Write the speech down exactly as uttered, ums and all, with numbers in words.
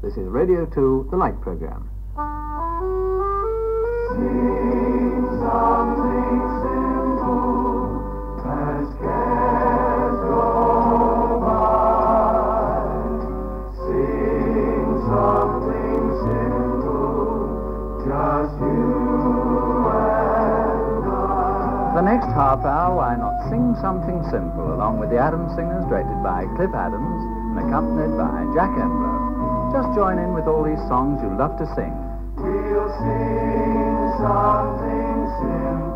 This is Radio two, the Light Programme. Sing something simple as cares go by. Sing something simple, just you and I. The next half hour, why not sing something simple, along with the Adams Singers, directed by Cliff Adams and accompanied by Jack Enlow. Just join in with all these songs you love to sing. We'll sing something simple.